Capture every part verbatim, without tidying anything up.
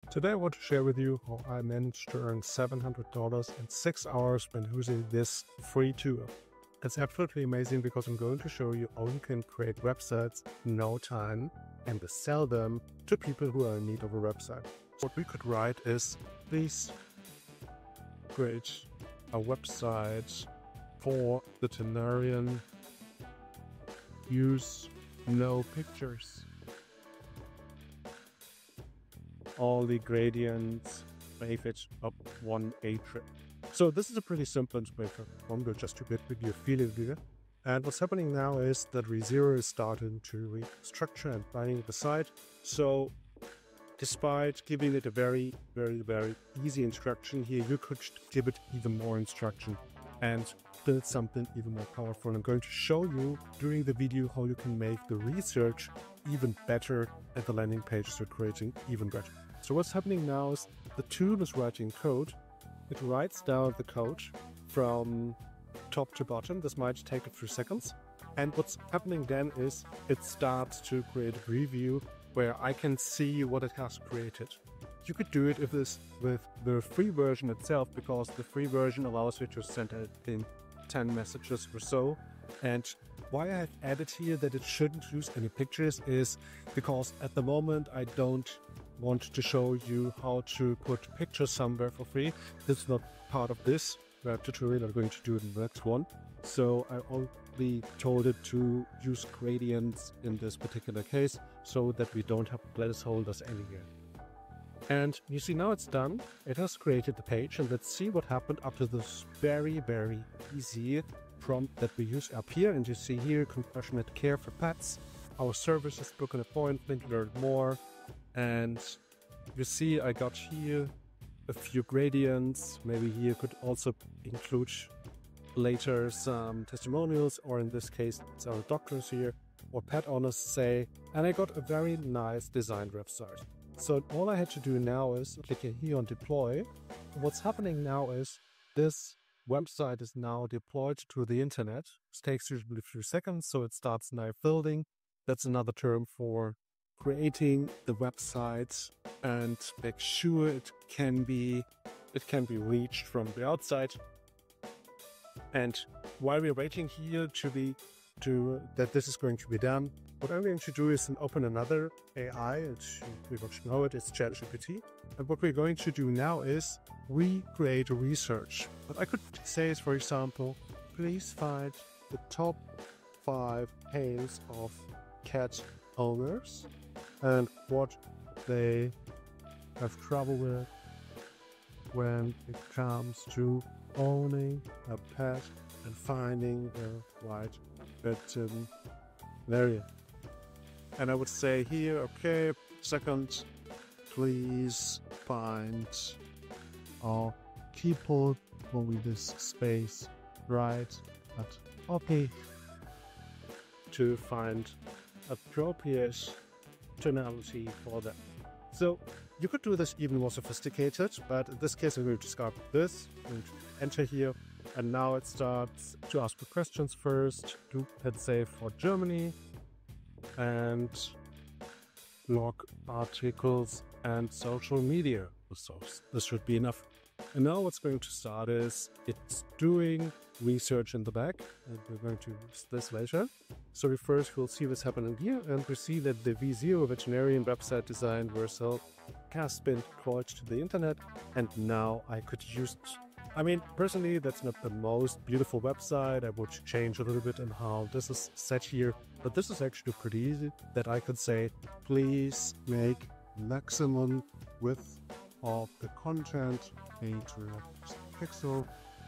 Today I want to share with you how I managed to earn seven hundred dollars in six hours when using this free tool. It's absolutely amazing because I'm going to show you how you can create websites in no time and sell them to people who are in need of a website. What we could write is, please create a website for the Tailoring. Use no pictures. All the gradients, make it up one matrix. So this is a pretty simple integration formula, just to get with your feeling here. And what's happening now is that ReZero is starting to restructure and planning the site. So despite giving it a very, very, very easy instruction here, you could give it even more instruction and build something even more powerful. I'm going to show you during the video how you can make the research even better and the landing pages you're creating even better. So what's happening now is the tool is writing code. It writes down the code from top to bottom. This might take a few seconds. And what's happening then is it starts to create a preview where I can see what it has created. You could do it if this with the free version itself, because the free version allows you to send it in ten messages or so. And why I have added here that it shouldn't use any pictures is because at the moment I don't want to show you how to put pictures somewhere for free. This is not part of this web tutorial. I'm going to do it in the next one. So I only told it to use gradients in this particular case so that we don't have placeholders anywhere. And you see now it's done. It has created the page, and let's see what happened after this very, very easy prompt that we use up here. And you see here, compassionate care for pets. Our services, book an appointment, learn more. And you see I got here a few gradients. Maybe here could also include later some testimonials, or in this case it's our doctors here or pet owners say, and I got a very nice designed website. So all I had to do now is click here on deploy. What's happening now is this website is now deployed to the internet. It takes usually a few seconds, so it starts now building. That's another term for creating the website and make sure it can be it can be reached from the outside. And while we're waiting here to be to that this is going to be done, what I'm going to do is open another A I, and we will know it, it's ChatGPT. And what we're going to do now is we create a research. What I could say is, for example, please find the top five pains of cat owners and what they have trouble with when it comes to owning a pet and finding the right veterinarian. And I would say here, okay, second, please find our people for this space right at okay to find appropriate tonality for them. So you could do this even more sophisticated, but in this case I'm going to start with this and enter here, and now it starts to ask for questions first. Do let's say for Germany, and blog articles and social media. So this should be enough. And now what's going to start is it's doing research in the back, and we're going to use this later. So we first will see what's happening here, and we see that the ReZero veterinarian website design version has been deployed to the internet, and now I could use it. I mean, personally, that's not the most beautiful website. I would change a little bit in how this is set here, but this is actually pretty easy that I could say, please make maximum width of the content eight pixel,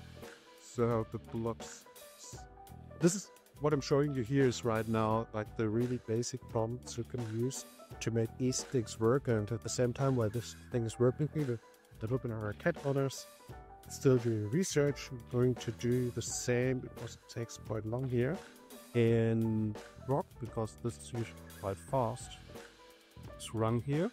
so the blocks. This is what I'm showing you here is right now like the really basic prompts you can use to make these things work, and at the same time while this thing is working here, the webinar our cat owners still doing research. I'm going to do the same because it takes quite long here in Rock, because this is usually quite fast. Let's run here.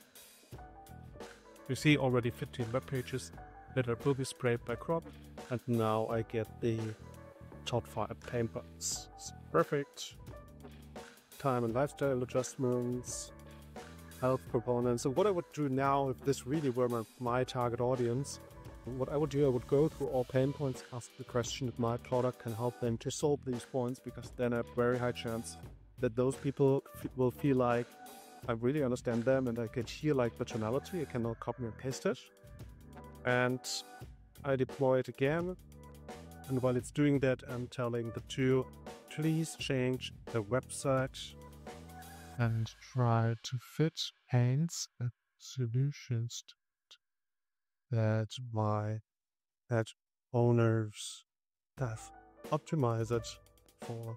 You see already fifteen web pages that are will be sprayed by crop, and now I get the top five pain points. Perfect. Time and lifestyle adjustments. health components. So what I would do now, if this really were my, my target audience, what I would do, I would go through all pain points, ask the question if my product can help them to solve these points, because then I have very high chance that those people f- will feel like I really understand them and I can hear like the tonality. I cannot copy and paste it. And I deploy it again. And while it's doing that, I'm telling the tool, please change the website and try to fit pains and solutions that my pet owners have. Optimize it for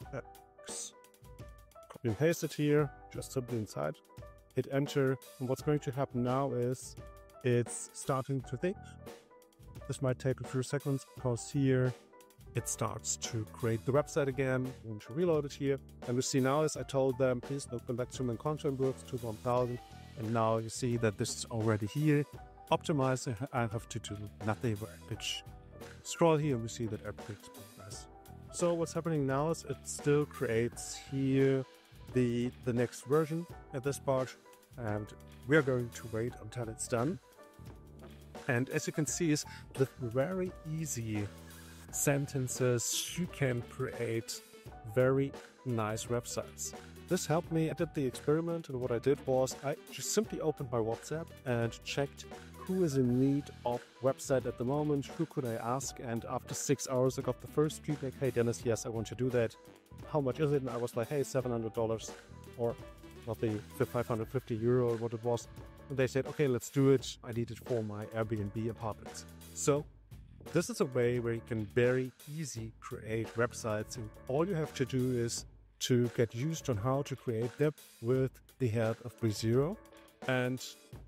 X. Copy and paste it here, just simply inside. Hit enter. And what's going to happen now is it's starting to think. This might take a few seconds because here it starts to create the website again. I'm going to reload it here. And we see now is I told them, please look back to my content works to one thousand. And now you see that this is already here. Optimize, I have to do nothing but pitch. Scroll here and we see that everything's nice. So what's happening now is it still creates here the, the next version at this part. And we are going to wait until it's done. And as you can see, is with very easy sentences, you can create very nice websites. This helped me. I did the experiment, and what I did was I just simply opened my WhatsApp and checked who is in need of website at the moment, who could I ask, and after six hours I got the first feedback, hey Dennis, yes, I want to do that. How much is it? And I was like, hey, seven hundred dollars, or not the five hundred fifty euro or what it was. And they said, okay, let's do it. I need it for my Airbnb apartments. So this is a way where you can very easy create websites, and all you have to do is to get used on how to create them with the help of BeZero. And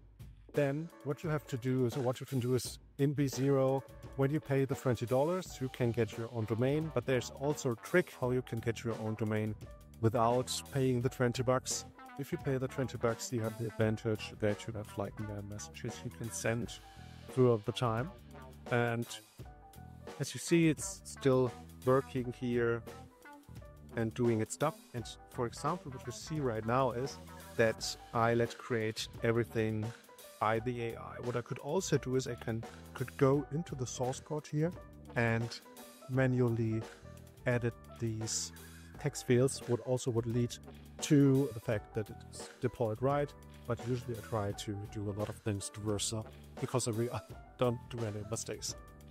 then what you have to do is, or what you can do is in BeZero, when you pay the twenty dollars, you can get your own domain, but there's also a trick how you can get your own domain without paying the twenty bucks. If you pay the twenty bucks, you have the advantage that you have like messages you can send throughout the time. And as you see, it's still working here and doing its stuff. And for example, what you see right now is that I let create everything by the A I. What I could also do is I can could go into the source code here and manually edit these text fields, what also would lead to the fact that it is deployed right. But usually I try to do a lot of things to versa because I really don't do any mistakes.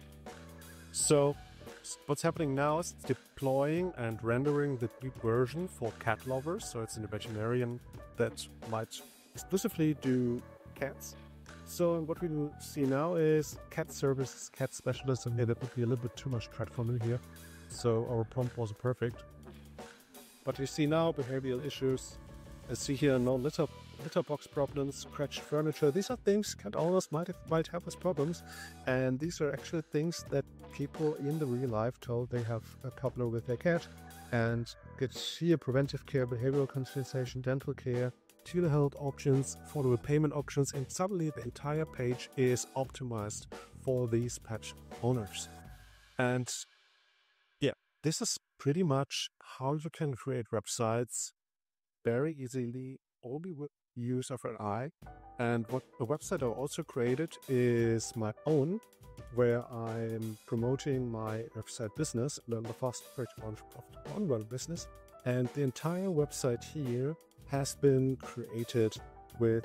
So what's happening now is deploying and rendering the deep version for cat lovers. So it's an veterinarian that might exclusively do cats. So what we will see now is cat services, cat specialists, and yeah, that would be a little bit too much cat for me here. So our prompt wasn't perfect. But you see now behavioral issues. I see here no litter, litter box problems, scratched furniture. These are things cat owners might have, might have as problems. And these are actually things that people in the real life told they have a problem with their cat. And get here preventive care, behavioral consultation, dental care, telehealth options, follow payment options, and suddenly the entire page is optimized for these pet owners. And yeah, this is pretty much how you can create websites very easily, only with use of an eye. And what the website I also created is my own, where I'm promoting my website business, the fast approach of online business. And the entire website here has been created with,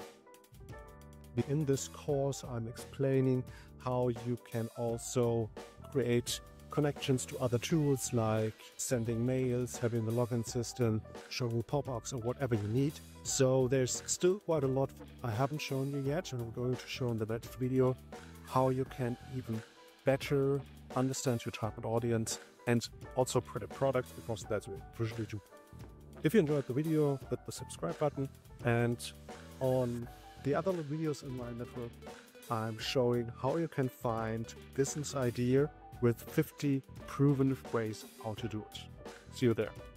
in this course, I'm explaining how you can also create connections to other tools like sending mails, having the login system, showing pop-ups, or whatever you need. So there's still quite a lot I haven't shown you yet, and I'm going to show in the next video how you can even better understand your target audience and also create products, because that's what I usually do. If you enjoyed the video, hit the subscribe button, and on the other videos in my network, I'm showing how you can find business idea with fifty proven ways how to do it. See you there.